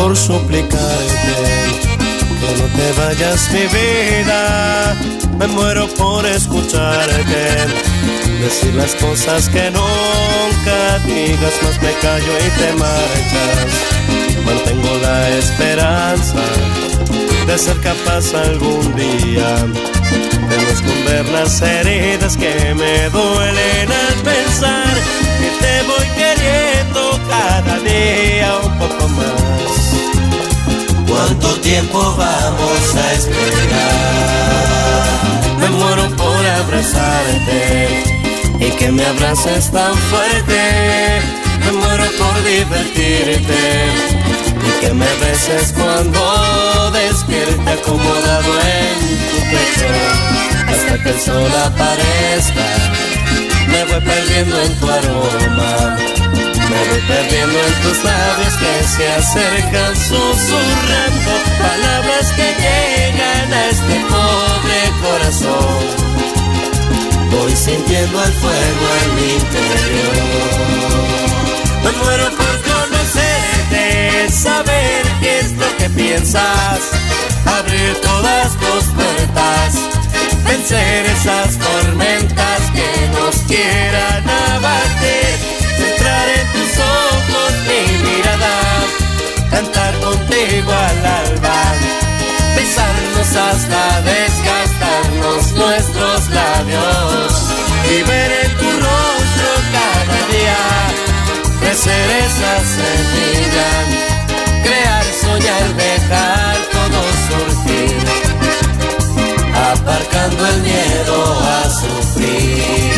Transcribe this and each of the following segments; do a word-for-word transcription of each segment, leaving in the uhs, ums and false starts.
por suplicarte que no te vayas, mi vida. Me muero por escucharte decir las cosas que nunca digas, más me callo y te marchas. Mantengo la esperanza de ser capaz algún día de no esconder las heridas que me duelen al pensar que te voy queriendo cada día un poco más. ¿Cuánto tiempo vamos a esperar? Me muero por abrazarte y que me abraces tan fuerte. Me muero por divertirte y que me beses cuando despierte acomodado en tu pecho. Hasta que el sol aparezca, me voy perdiendo en tu aroma. Me voy perdiendo en tus labios que se acercan susurrando palabras que llegan a este pobre corazón. Voy sintiendo el fuego en mi interior. Me muero por conocerte, saber qué es lo que piensas, abrir todas tus puertas, vencer esas tormentas que nos quieran abatir, entrar en tus ojos mi mirada, cantar contigo al alba, besarnos hasta desgastarnos nuestros labios y ver en tu rostro cada día crecer esa semilla, crear, soñar, dejar todo surgir, aparcando el miedo a sufrir.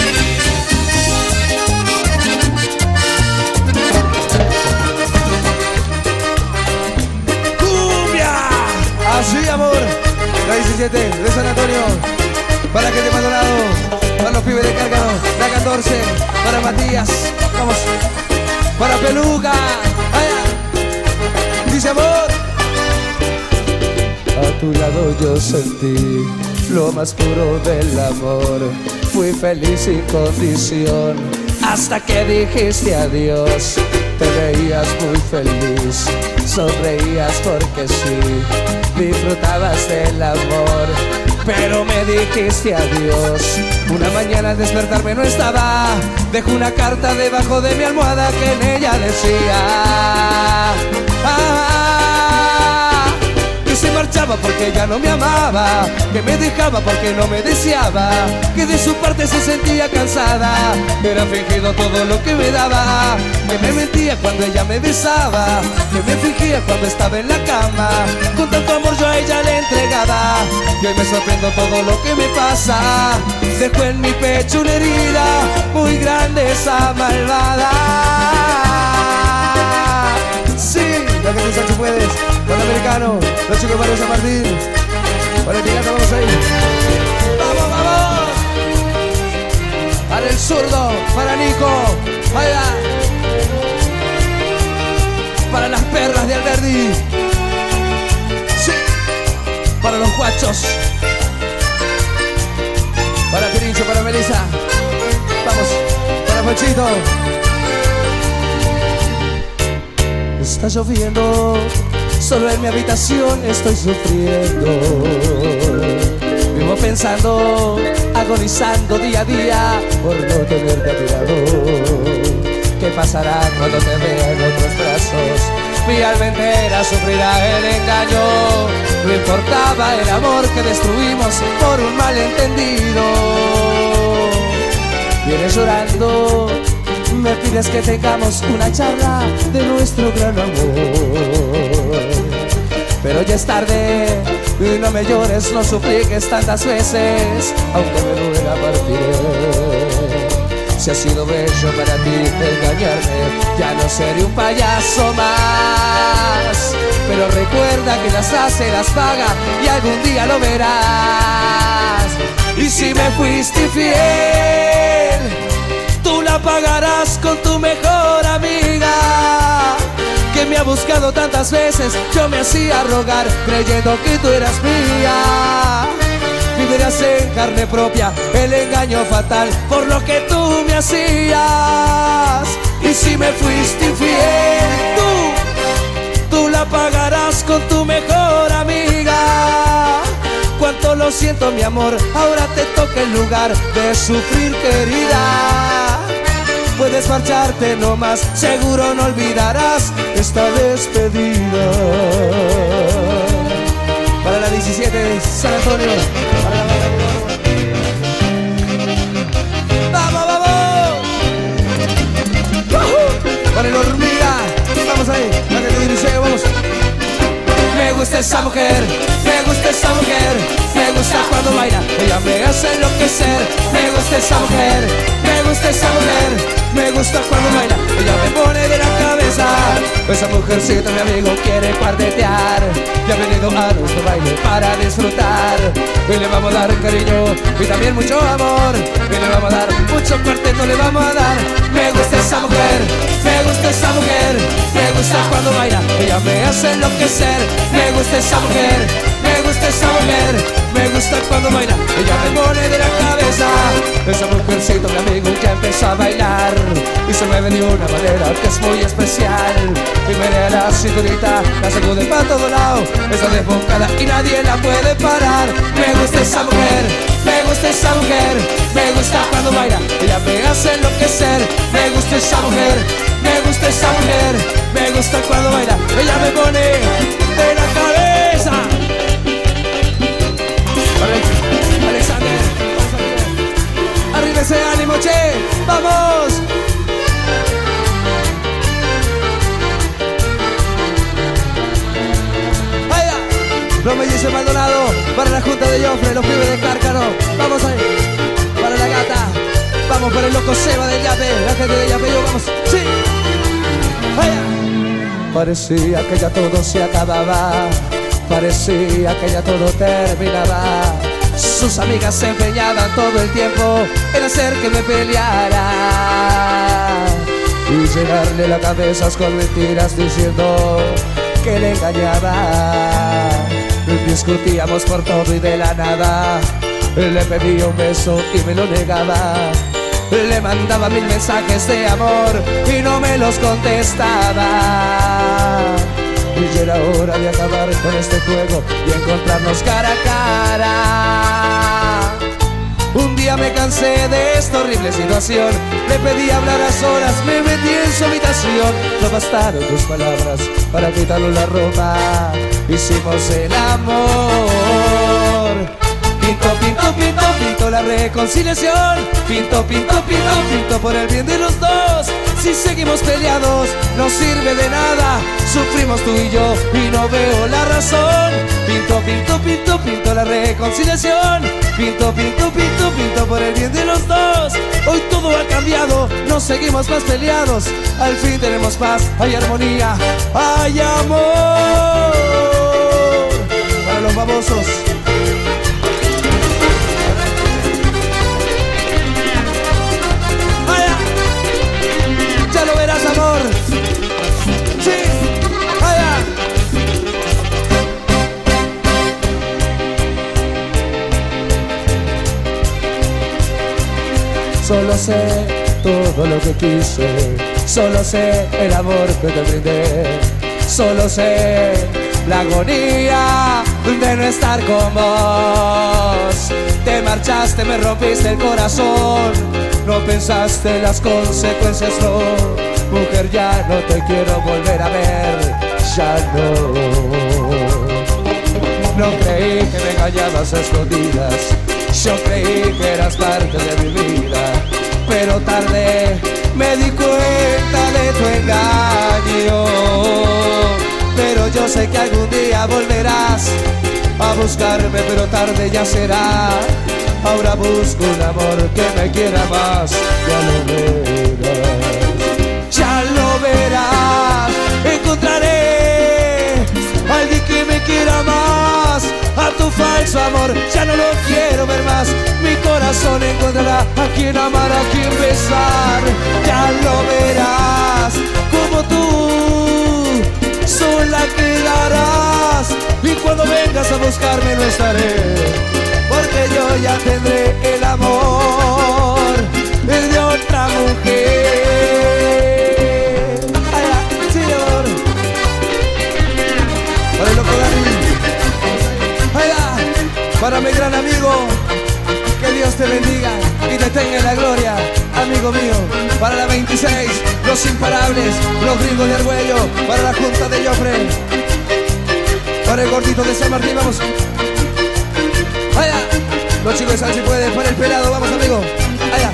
¡Cumbia! Así, amor. La diecisiete de San Antonio, para que te Maldonado, para los pibes de Cárcano, la catorce, para Matías, vamos, para Peluca, allá. Dice amor. A tu lado yo sentí lo más puro del amor. Fui feliz sin condición hasta que dijiste adiós. Te veías muy feliz, sonreías porque sí, disfrutabas del amor, pero me dijiste adiós. Una mañana al despertarme no estaba, dejé una carta debajo de mi almohada que en ella decía ah, que se marchaba porque ya no me amaba, que me dejaba porque no me deseaba, que de su parte se sentía cansada, era fingido todo lo que me daba, que me mentía cuando ella me besaba, que me fingía cuando estaba en la cama, con tanto amor yo a ella le entregaba, y hoy me sorprendo todo lo que me pasa, dejó en mi pecho una herida muy grande esa malvada. Sí, la que tú Sancho puedes, con el americano, los chicos para San Martín, para el pirata vamos a ir. ¡Vamos, vamos! Para el zurdo, para Nico, vaya. Para las perras de Alberdi, sí. Para los guachos, para Pirincho, para Melissa, vamos, para Pochito. Está lloviendo, solo en mi habitación estoy sufriendo. Vivo pensando, agonizando día a día por no tenerte a mi lado. ¿Qué pasará cuando te vea en otros brazos? Mi alma entera sufrirá el engaño. No importaba el amor que destruimos por un malentendido. Vienes llorando, me pides que tengamos una charla de nuestro gran amor, pero ya es tarde, y no me llores, no supliques tantas veces, aunque me duela partir. Si ha sido bello para ti engañarme, ya no seré un payaso más, pero recuerda que las hace, las paga, y algún día lo verás. Y si me fuiste infiel, tú la pagarás con tu mejor amiga, que me ha buscado tantas veces. Yo me hacía rogar creyendo que tú eras mía. Vivirás en carne propia el engaño fatal por lo que tú me hacías. Y si me fuiste infiel, tú, tú la pagarás con tu mejor amiga. Cuánto lo siento, mi amor, ahora te toca el lugar de sufrir, querida. Puedes marcharte nomás, seguro no olvidarás esta despedida. Para la diecisiete de San Antonio, para la... ¡Vamos, vamos! ¡Uh! Para el hormiga, vamos ahí, la que te dirige, vamos. Me gusta esa mujer, me gusta esa mujer, me gusta cuando baila, ella me hace enloquecer. Me gusta esa mujer, me gusta esa mujer, me gusta cuando baila, ella me pone de la cabeza. Esa mujercita, mi amigo, quiere cuartetear y ha venido a nuestro baile para disfrutar. Y le vamos a dar cariño y también mucho amor, y le vamos a dar mucho cuarteto, le vamos a dar. Me gusta esa mujer, me gusta esa mujer, me gusta cuando baila, ella me hace enloquecer. Me gusta esa mujer, me gusta esa mujer, me gusta cuando baila, ella me pone de la cabeza. Esa mujercita, mi amigo, ya empezó a bailar y se mueve de una manera que es muy especial. Y me la cinturita, la sacude para todo lado, está desbocada y nadie la puede parar. Me gusta esa mujer, me gusta esa mujer, me gusta cuando baila, ella me hace enloquecer. Me gusta esa mujer, me gusta esa mujer, me gusta cuando baila, ella me pone de la cabeza. Alexander, arriba ese ánimo, che, vamos. Allá, los mellizos Maldonado, para la Junta de Joffre, los pibes de Cárcano, vamos ahí, para la gata, vamos para el loco Seba del Yape, la gente de Yape, yo, vamos, sí, allá. Parecía que ya todo se acababa, parecía que ya todo terminaba. Sus amigas se empeñaban todo el tiempo en hacer que me peleara y llenarle la cabeza con mentiras diciendo que le engañaba. Discutíamos por todo y de la nada le pedía un beso y me lo negaba. Le mandaba mil mensajes de amor y no me los contestaba. Y ya era hora de acabar con este juego y encontrarnos cara a cara. Un día me cansé de esta horrible situación, le pedí hablar a solas, me metí en su habitación. No bastaron tus palabras para quitarle la ropa, hicimos el amor. Pinto, pinto, pinto, pinto la reconciliación. Pinto, pinto, pinto, pinto por el bien de los dos. Si seguimos peleados no sirve de nada, sufrimos tú y yo y no veo la razón. Pinto, pinto, pinto, pinto la reconciliación. Pinto, pinto, pinto, pinto por el bien de los dos. Hoy todo ha cambiado, no seguimos más peleados. Al fin tenemos paz, hay armonía, hay amor. Para los babosos. Ya lo verás, amor. Sí, allá. Solo sé todo lo que quise, solo sé el amor que te brindé, solo sé la agonía de no estar con vos. Te marchaste, me rompiste el corazón, no pensaste las consecuencias, no. Mujer, ya no te quiero volver a ver, ya no. No creí que me engañabas a escondidas, yo creí que eras parte de mi vida, pero tarde me di cuenta de tu engaño. Pero yo sé que algún día volverás a buscarme, pero tarde ya será. Ahora busco un amor que me quiera más, ya lo verás, ya lo verás. Encontraré a alguien que me quiera más, a tu falso amor ya no lo quiero ver más. Mi corazón encontrará a quien amar, a quien besar, ya lo verás. Como tú sola quedarás, y cuando vengas a buscarme no estaré, porque yo ya tendré el amor de otra mujer. Ay, sí, amor. Para mi gran amigo, que Dios te bendiga y te tenga en la gloria, amigo mío. Para la veintiséis, los imparables, los gringos de Argüello. Para la junta de Joffre, para el gordito de San Martín, vamos. Allá, los chicos de San si puede, para el pelado, vamos amigo. Allá.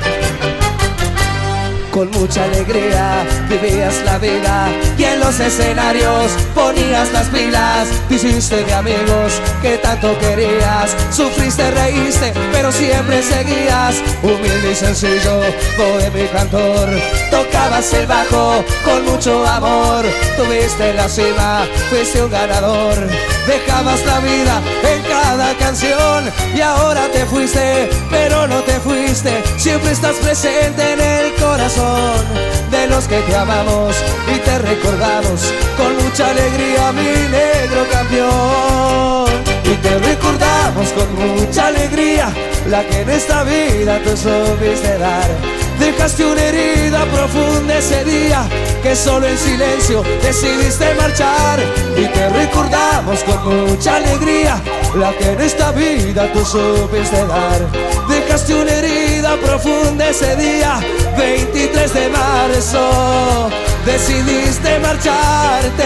Con mucha alegría vivías la vida y en los escenarios ponías las pilas. Te hiciste de amigos que tanto querías, sufriste, reíste, pero siempre seguías. Humilde y sencillo, bohemio y cantor, tocabas el bajo con mucho amor. Tuviste la cima, fuiste un ganador, dejabas la vida en cada canción. Y ahora te fuiste, pero no te fuiste, siempre estás presente en el corazón de los que te amamos y te recordamos con mucha alegría, mi negro campeón. Y te recordamos con mucha alegría, la que en esta vida tú supiste dar. Dejaste una herida profunda ese día, que solo en silencio decidiste marchar. Y te recordamos con mucha alegría, la que en esta vida tú supiste dar. Dejaste una herida profunda ese día, veintitrés de marzo, decidiste marcharte.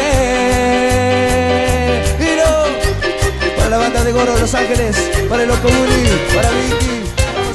Y no, para la banda de Goro Los Ángeles, para el Loco Bully, para Vicky.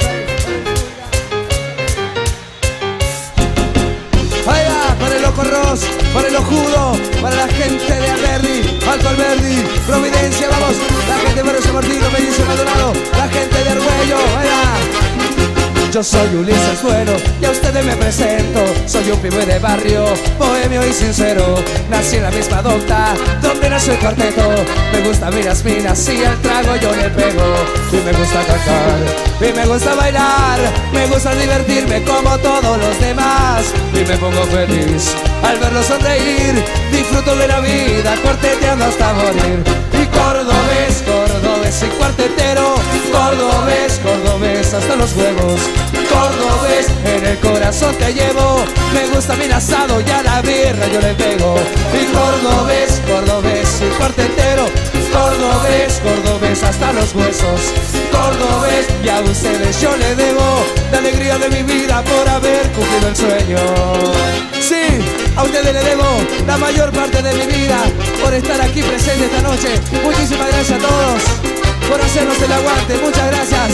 Para el Loco Ross, para el Ojudo, para la gente de Alberdi, Alto Alberdi, Providencia, vamos, la gente de Barrio San Martín, Mellizo Maldonado, la gente de Argüello, vaya. Yo soy Ulises Bueno y a ustedes me presento. Soy un pibe de barrio, bohemio y sincero. Nací en la misma docta donde nació el cuarteto. Me gusta miras minas y el trago yo le pego. Y me gusta cantar, y me gusta bailar, me gusta divertirme como todos los demás. Y me pongo feliz al verlos sonreír. Disfruto de la vida cuarteteando hasta morir. Y cordobés, cordobés y cuartetero, cordobés, cordobés hasta los huevos. Cordobés, en el corazón te llevo. Me gusta mi asado y a la birra yo le pego. Y cordobés, cordobés y cuartetero, cordobés, cordobés hasta los huesos. Cordobés, y a ustedes yo le debo la alegría de mi vida por haber cumplido el sueño. Sí, a ustedes le debo la mayor parte de mi vida por estar aquí presente esta noche. Muchísimas gracias a todos por hacernos el aguante. Muchas gracias.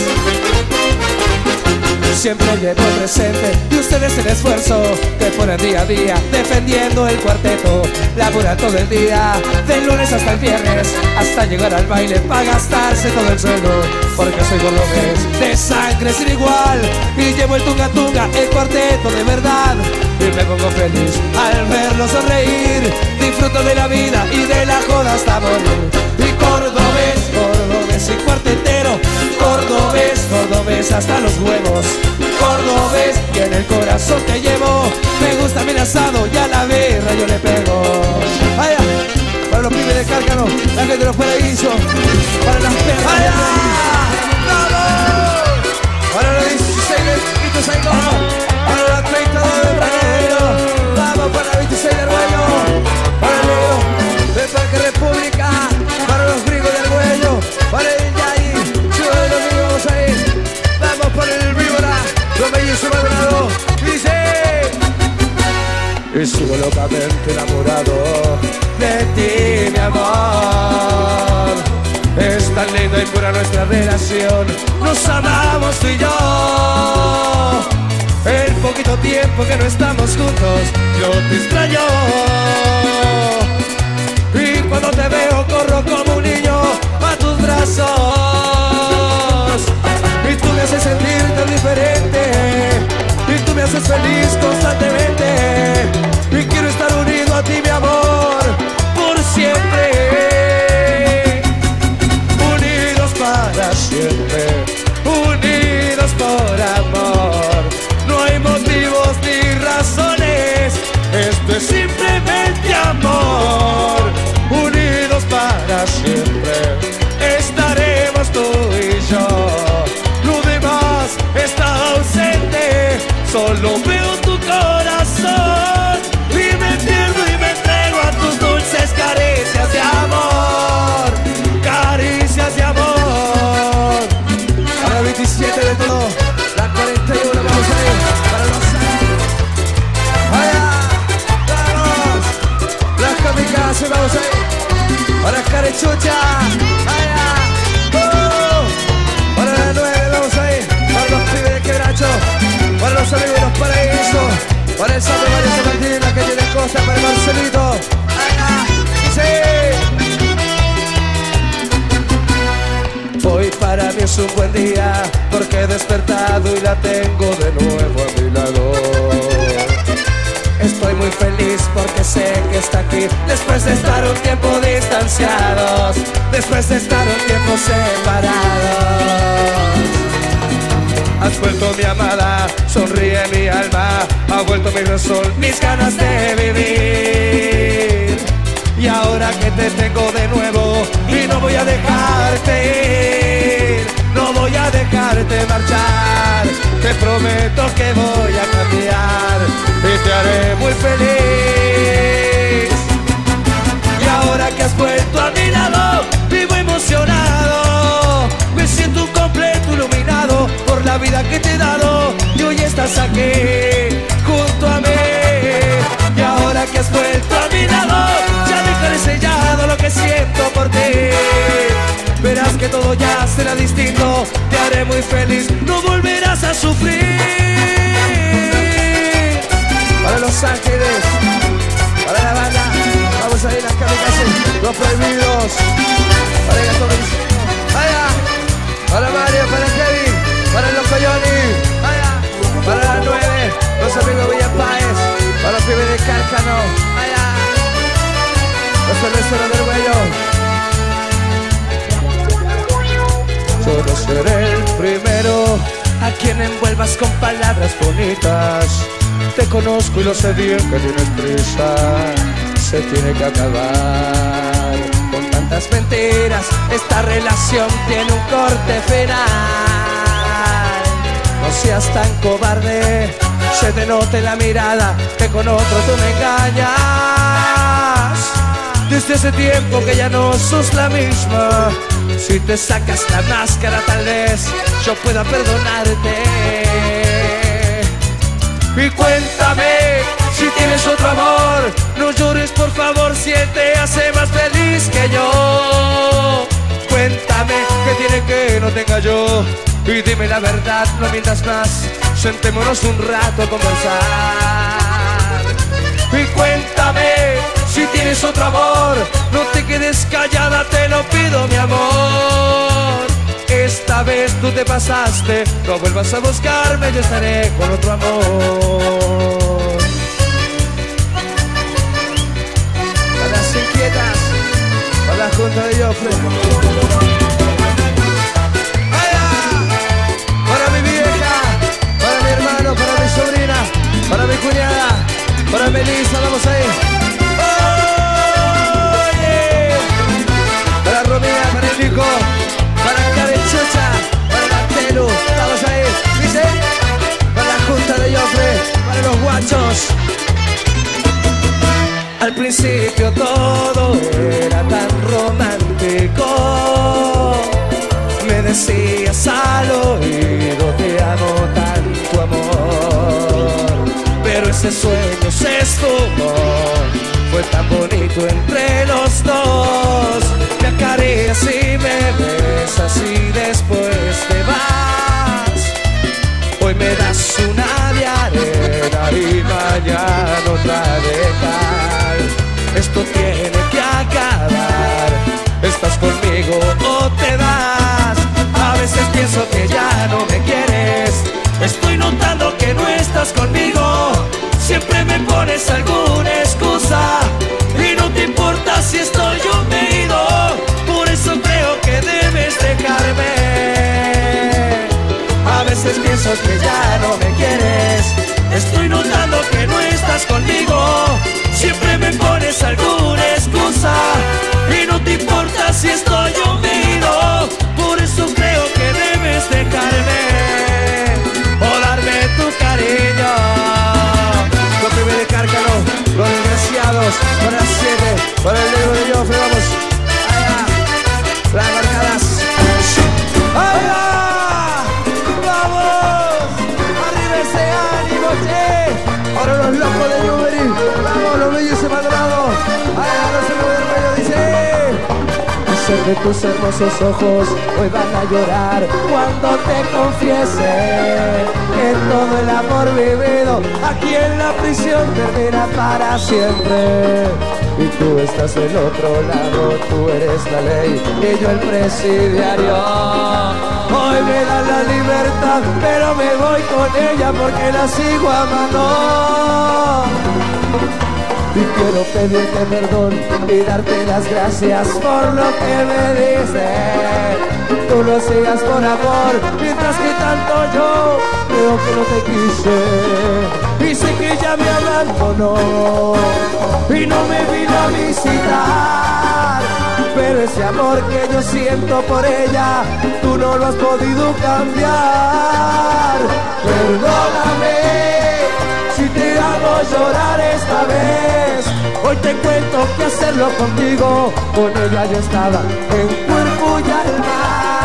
Siempre llevo presente y ustedes el esfuerzo que ponen día a día defendiendo el cuarteto. Laburan todo el día, del lunes hasta el viernes, hasta llegar al baile para gastarse todo el sueldo. Porque soy cordobés de sangre sin igual y llevo el tunga tunga, el cuarteto de verdad. Y me pongo feliz al verlo sonreír. Disfruto de la vida y de la joda hasta morir. Y cordobés, cordobés y cuartetero, cordobés, cordobés hasta los huevos. Cordobés, y en el corazón te llevo. Me gusta mi asado y a la birra yo le pego. Vaya, para los pibes de Cárcano, la gente de los paraísos, para las perras. Vaya, ¡vamos! Para los dieciséis de Ituzaingó, para la treinta de febrero, vamos para la veintiséis de Argüello, para el negro de Parque República, para los gringos de Argüello, para el Yayi, ciudad de los gringos, vamos a ir. Vamos por el Víbora, los Mellizos Maldonado, dice. Y sigo locamente enamorado de ti, mi amor. Es tan linda y pura nuestra relación, nos amamos tú y yo. El poquito tiempo que no estamos juntos, yo te extraño. Y cuando te veo corro como un niño a tus brazos. Y tú me haces sentir tan diferente, y tú me haces feliz constantemente. Y quiero estar unido a ti, mi amor, por siempre. Unidos para siempre, unidos por amor. No hay motivos ni razones, esto es simplemente amor. Unidos para siempre, estaremos tú y yo. Lo demás está ausente, solo veo tu corazón. Y me pierdo y me entrego a tus dulces caricias de amor. Caricias de amor. Hoy para mí es un buen día, porque he despertado y la tengo de nuevo a mi lado. Estoy muy feliz porque sé que está aquí, después de estar un tiempo distanciados, después de estar un tiempo separados. Has vuelto mi amada, sonríe mi alma, ha vuelto mi razón, mis ganas de vivir. Y ahora que te tengo de nuevo y no voy a dejarte ir, no voy a dejarte marchar, te prometo que voy a cambiar y te haré muy feliz. Y ahora que has vuelto a mi lado, vivo emocionado, me siento un completo iluminado por la vida que te he dado, y hoy estás aquí junto a mí. Y ahora que has vuelto a mi lado, ya dejaré sellado lo que siento por ti. Verás que todo ya será distinto, te haré muy feliz, no volverás a sufrir. Para Los Ángeles, para la banda, vamos a ir a Kamikaze, Los Prohibidos, para ella todo el diseño, allá, para Mario, para Kevin, para los Coyoni, allá, para las nueve, los amigos Villa Páez, para los pibes de Cárcano, allá, los cerveceros del Huello. Yo no seré el primero a quien envuelvas con palabras bonitas. Te conozco y lo sé bien que tienes prisa, se tiene que acabar con tantas mentiras, esta relación tiene un corte final. No seas tan cobarde, se te nota en la mirada que con otro tú me engañas. Desde hace tiempo que ya no sos la misma, si te sacas la máscara tal vez yo pueda perdonarte. Y cuéntame si tienes otro amor, no llores por favor si él te hace más feliz que yo. Cuéntame qué tiene que no tenga yo, y dime la verdad, no mientas más, sentémonos un rato a conversar. Y cuéntame si tienes otro amor, no te quedes callada, te lo pido mi amor. Esta vez tú te pasaste, no vuelvas a buscarme, yo estaré con otro amor. Para las inquietas, para la junta de Joffre, para mi vieja, para mi hermano, para mi sobrina, para mi cuñada, para Melissa, vamos ahí. Oye, para Romina, para el Nico, para Karen Chucha, para la Telu, vamos ahí, dice, para la junta de Joffre, para los guachos. Al principio todo era tan romántico, me decías al oído te amo tanto amor, pero ese sueño se esfumó, fue tan bonito entre los dos. Me acaricias y me besas y después te vas. Hoy me das una de arena y mañana otra de cal. Esto tiene que acabar, estás conmigo o te vas. A veces pienso que ya no me quieres, estoy notando que no estás conmigo. Siempre me pones alguna excusa y no te importa si estoy hundido. Por eso creo que debes dejarme. A veces pienso que ya no me quieres, estoy notando que no estás conmigo. Siempre me pones alguna excusa y no te importa si estoy hundido. Por eso creo que debes dejarme o darme tu cariño. Los primeros de Cárcano, los desgraciados, para las siete, para el negro de Joffre, vamos. Allá, las marcadas. Allá, vamos. Arriba ese ánimo, che. Para los locos de Newbery, vamos, los bellos y maldonados. Allá, los amigos del medio, dice. Ser de tus hermosos ojos hoy van a llorar cuando te confiese que todo el amor vivido aquí en la prisión termina para siempre. Y tú estás del otro lado, tú eres la ley y yo el presidiario. Hoy me da la libertad, pero me voy con ella porque la sigo amando. Y quiero pedirte perdón y darte las gracias por lo que me diste. Tú lo hacías por amor, mientras que tanto yo creo que no te quise. Y sé que ella me abandonó y no me vino a visitar. Pero ese amor que yo siento por ella, tú no lo has podido cambiar. Perdóname si te hago llorar esta vez. Hoy te cuento que hacerlo contigo, con ella yo estaba en cuerpo y alma.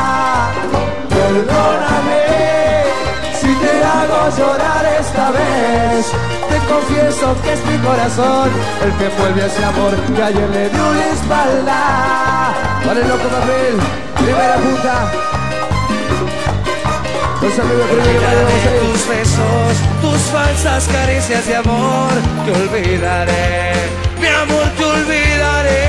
Perdóname si te hago llorar esta vez. Te confieso que es mi corazón el que envuelve ese amor que ayer le dio la espalda. Vale, loco papel, primera punta. Los amigos primero, vale, vamos a ir. Tus besos, tus falsas caricias de amor, te olvidaré, mi amor, te olvidaré.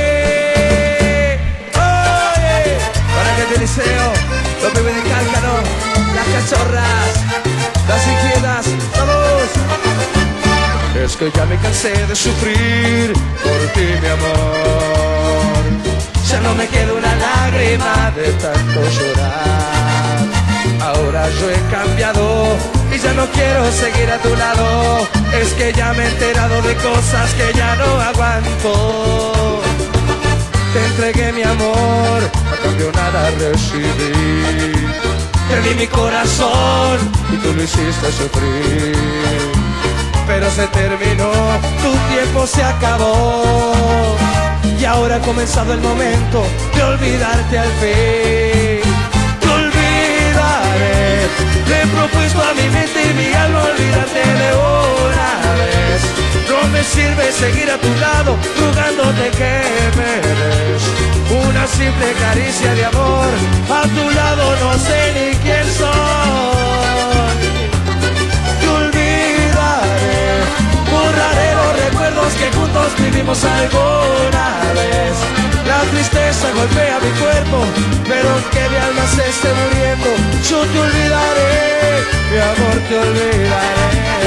Oye, para que te deseo, los pibes de Cálcano, las cachorras, las inquietas, vamos. Es que ya me cansé de sufrir por ti, mi amor. Ya no me queda una lágrima de tanto llorar. Ahora yo he cambiado y ya no quiero seguir a tu lado. Es que ya me he enterado de cosas que ya no aguanto. Te entregué mi amor, a cambio nada recibí. Te di mi corazón y tú lo hiciste sufrir. Pero se terminó, tu tiempo se acabó. Y ahora ha comenzado el momento de olvidarte al fin. Te olvidaré, le he propuesto a mi mente y mi alma olvidarte de una vez. No me sirve seguir a tu lado, rogándote que me des una simple caricia de amor. A tu lado no sé ni quién soy. Te olvidaré, borraré los recuerdos que juntos vivimos alguna vez. La tristeza golpea mi cuerpo, pero aunque mi alma se esté muriendo, yo te olvidaré, mi amor, te olvidaré.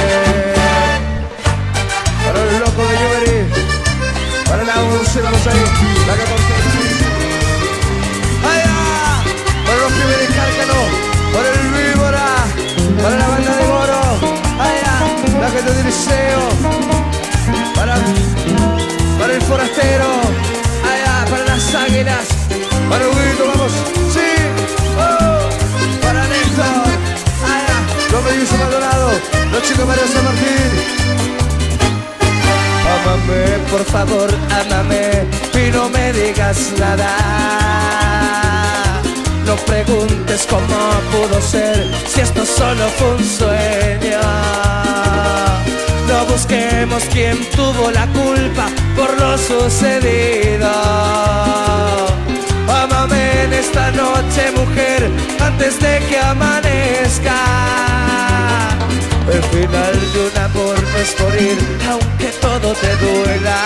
Para el loco de Lloverí, para la once, vamos ahí, la catorce. ¡Allá! Para los pibes de Cárcano, para el Víbora, para la banda de Moro, allá, la gente de Liceo, para, para el forastero, allá, para las águilas, para Huguito, vamos, sí, oh, para Néstor, allá, los mellizos Maldonado, los chicos María San Martín. Ámame, por favor, ámame y no me digas nada. No preguntes cómo pudo ser, si esto solo fue un sueño. No busquemos quién tuvo la culpa por lo sucedido. Ámame en esta noche, mujer, antes de que amanezca. El final de un amor no es morir, aunque todo te duela.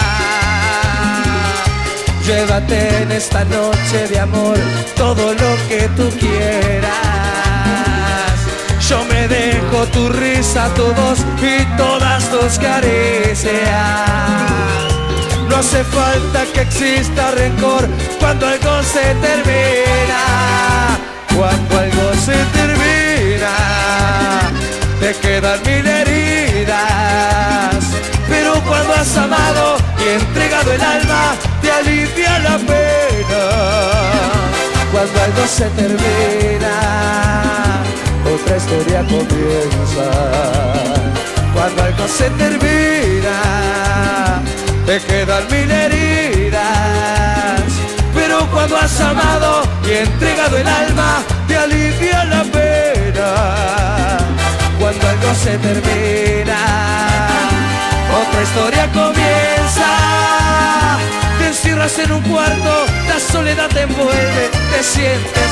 Llévate en esta noche de amor todo lo que tú quieras. Yo me dejo tu risa, tu voz y todas tus caricias. No hace falta que exista rencor cuando algo se termina. Cuando algo se termina, te quedan mil heridas. Pero cuando has amado y entregado el alma, te alivia la pena. Cuando algo se termina, otra historia comienza. Cuando algo se termina, te quedan mil heridas. Pero cuando has amado y entregado el alma, te alivia la pena. Cuando algo se termina, otra historia comienza. Te encierras en un cuarto, la soledad te envuelve, te sientes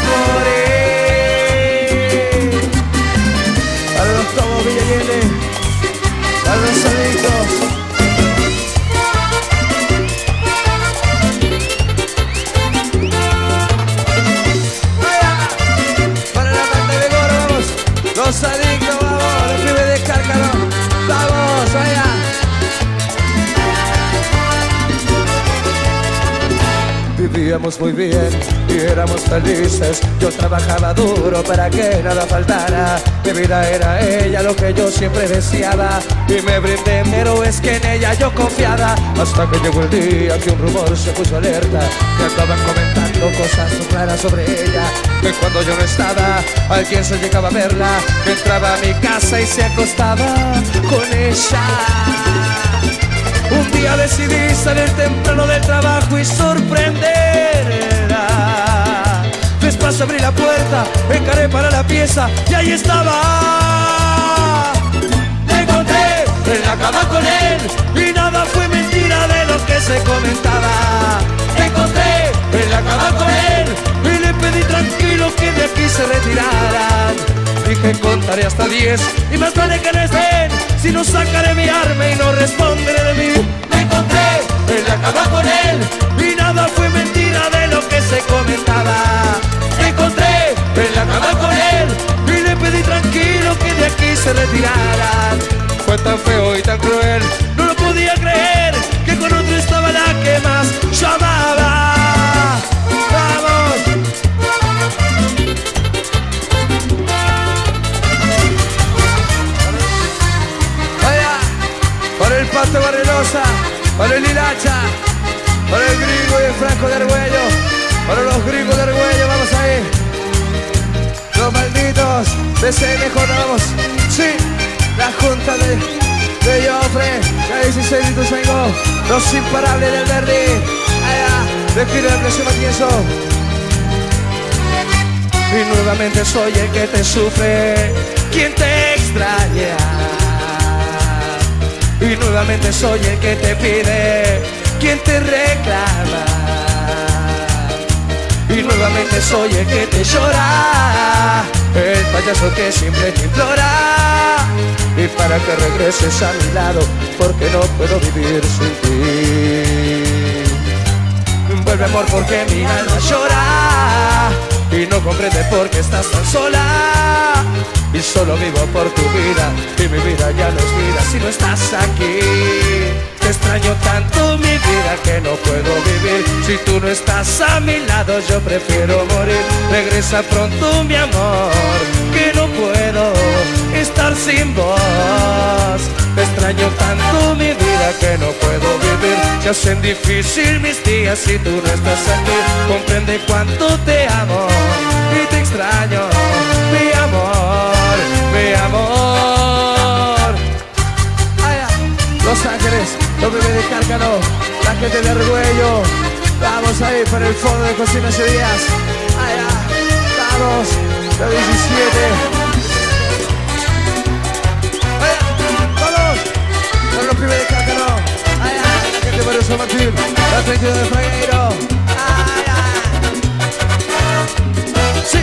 morir. A los tomos Villallene, a los adictos. Para la Vamos, adicto, vamos, los pibes de Cárcano. Vamos, vaya. Vivíamos muy bien y éramos felices. Yo trabajaba duro para que nada faltara. Mi vida era ella, lo que yo siempre deseaba. Y me brindé, pero es que en ella yo confiaba. Hasta que llegó el día que un rumor se puso alerta. Que acaban comentando cosas raras sobre ella. Que cuando yo no estaba, alguien se llegaba a verla. Que entraba a mi casa y se acostaba con ella. Un día decidí salir temprano del trabajo y sorprenderla. Despacio abrí la puerta, encaré para la pieza y ahí estaba. Me encontré en la cama con él y nada fue mentira de lo que se comentaba. Me encontré en la cama con él y le pedí tranquilo que de aquí se retiraran. Dije contaré hasta diez y más vale que no estén, si no sacaré mi arma y no responderé de mí. Me encontré en la cama con él y nada fue mentira de lo que se comentaba. Me encontré en la cama con él y le pedí tranquilo que de aquí se retiraran. Fue tan feo y tan cruel, no lo podía creer, que con otro estaba la que más llamaba. ¡Vamos! Para el Pasto Barrerosa, para el Hilacha, para el Gringo y el Franco de Argüello, para los gringos de Argüello, vamos ahí. Los malditos de C M J, vamos. Sí, la junta de, de Joffre, la dieciséis de Ituzaingó, los imparables del Verdi, allá, de Giro de Presión Matienzo. Y nuevamente soy el que te sufre, quien te extraña. Y nuevamente soy el que te pide, quien te reclama. Y nuevamente soy el que te llora, el payaso que siempre te implora. Y para que regreses a mi lado, porque no puedo vivir sin ti. Vuelve amor porque mi alma llora y no comprende por qué estás tan sola. Y solo vivo por tu vida y mi vida ya no es vida si no estás aquí. Te extraño tanto mi vida que no puedo vivir si tú no estás a mi lado, yo prefiero morir. Regresa pronto mi amor, que no puedo estar sin vos. Te extraño tanto mi vida que no puedo vivir. Se hacen difícil mis días si tú no estás aquí. Comprende cuánto te amo y te extraño, mi amor, mi amor. Allá, Los Ángeles, los bebés de Cárcano, la gente de Argüello. Vamos ahí para el fondo de Cocina Díaz. Allá, vamos, la diecisiete. Allá, vamos, con los pibes de Cárcano. Allá, la gente de San Martín, la treinta y dos de Fragueiro. Allá. Sí.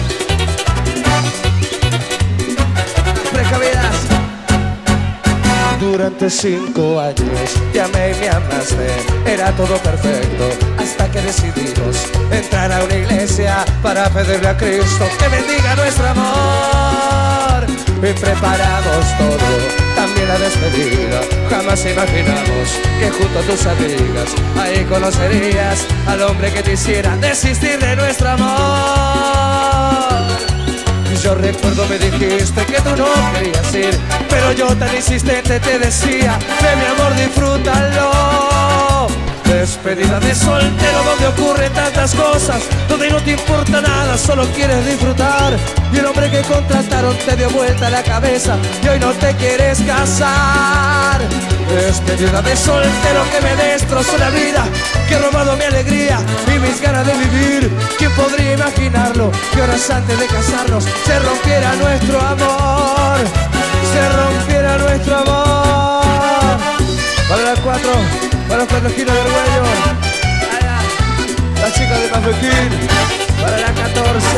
Precavidas. Durante cinco años te amé y me amaste, era todo perfecto, hasta que decidimos entrar a una iglesia para pedirle a Cristo que bendiga nuestro amor. Y preparamos todo, también la despedida. Jamás imaginamos que junto a tus amigas ahí conocerías al hombre que te hiciera desistir de nuestro amor. Yo recuerdo me dijiste que tú no querías ir, pero yo tan insistente te decía, de mi amor disfrútalo. Despedida de soltero donde ocurren tantas cosas, donde no te importa nada, solo quieres disfrutar. Y el hombre que contrataron te dio vuelta la cabeza y hoy no te quieres casar. Despedida de soltero que me destrozó la vida, que ha robado mi alegría y mis ganas de vivir. ¿Quién podría imaginarlo? Que horas antes de casarnos se rompiera nuestro amor, se rompiera nuestro amor. Para las cuatro, para los cuatro kilos de Argüello, allá, las chicas de Mafequín, para la catorce.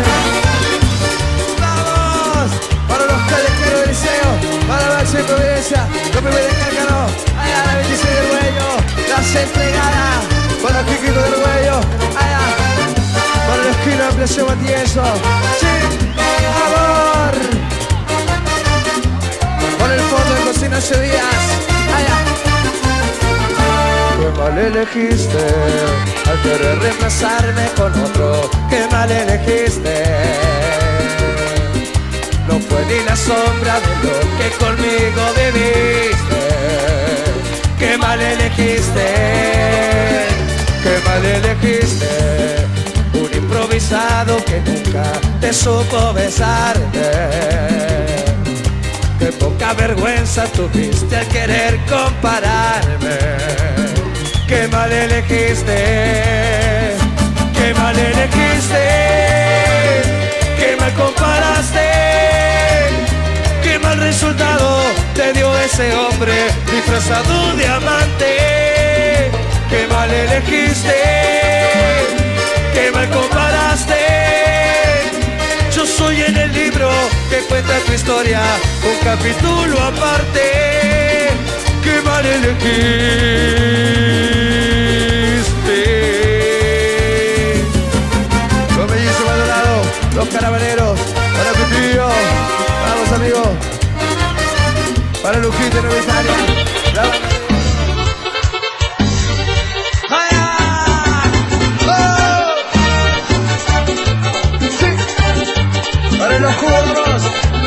¡Vamos! Para los callejeros del liceo, para la Bache de Providencia, los bebés de Cárcano, allá la veintiséis de Argüello, las entregadas, para los chiquitos de Argüello, allá, para la esquina de Ampliación Matienzo. ¡Sí! ¡Amor! Ignacio Díaz. Allá. Qué mal elegiste al querer reemplazarme con otro. Qué mal elegiste. No fue ni la sombra de lo que conmigo viviste. Qué mal elegiste. Qué mal elegiste. Un improvisado que nunca te supo besarte. Qué poca vergüenza tuviste al querer compararme. Qué mal elegiste. Qué mal elegiste. Qué mal comparaste. Qué mal resultado te dio ese hombre disfrazado de amante. Qué mal elegiste. Qué mal comparaste. Yo soy en el libro que cuenta tu historia, un capítulo aparte. Qué mal elegiste. Los mellizos Maldonado, los carabineros, para mi tío. Vamos, amigos. Para Lujita Universitaria. Para los jugadores,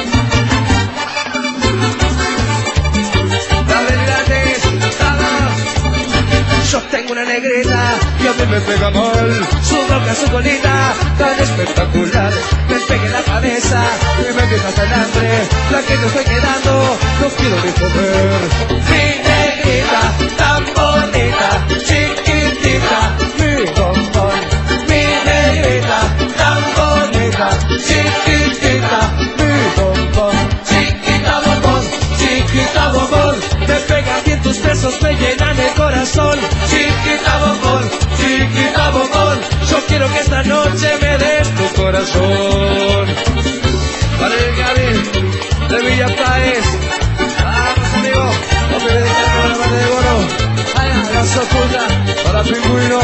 las verdades, todos. Yo tengo una negrita y a mí me pega mal. Su boca, su colita, tan espectacular. Me pega en la cabeza y me quita hasta el hambre. La que te estoy quedando, no quiero ni comer. Mi negrita, tan bonita, chiquitita, mi bombón. Mi negrita, tan bonita, chiquitita, mi bombón. Chiquita bombón, chiquita bombón. Me pegan bien tus besos, me llenan el corazón. Chiquita bombón, chiquita bombón. Yo quiero que esta noche me des tu corazón. Para el Gaby de Villa Páez. Vamos, amigo, no me dedican con la banda de Goro. Allá, la Socuta, para Pingüino.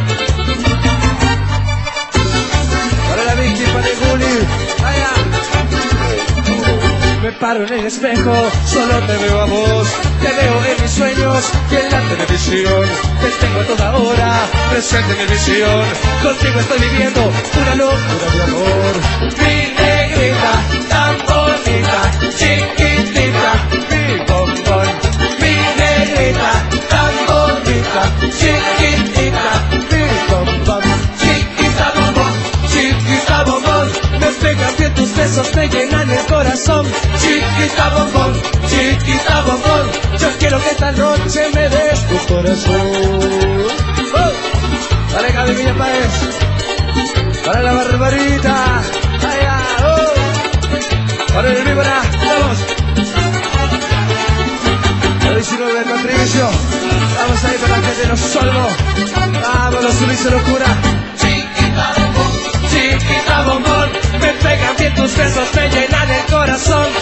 Para la Vicky, para el Guli. Allá. Me paro en el espejo, solo te veo a vos. Te veo en mis sueños y en la televisión. Te tengo a toda hora, presente en mi visión. Contigo estoy viviendo una locura de amor. Mi negrita, tan bonita, chiquitita, mi bombón. Mi negrita, tan bonita, chiquitita, mi bombón. Chiquita bombón, chiquita bombón. Me pegan bien tus besos, me llenan el corazón. Chiquita bombón, chiquita bombón. Yo quiero que esta noche me des tu corazón. ¡Oh! Para Gaby Villa Páez, para la Barbarita, allá, oh. Para el Víbora, vamos. El diecinueve del Patricio, vamos ahí para la gente de los Solvos. Vamos, los Ulises Locura. Chiquita bombón, chiquita bombón. Me pegan bien tus besos, me llenan el corazón.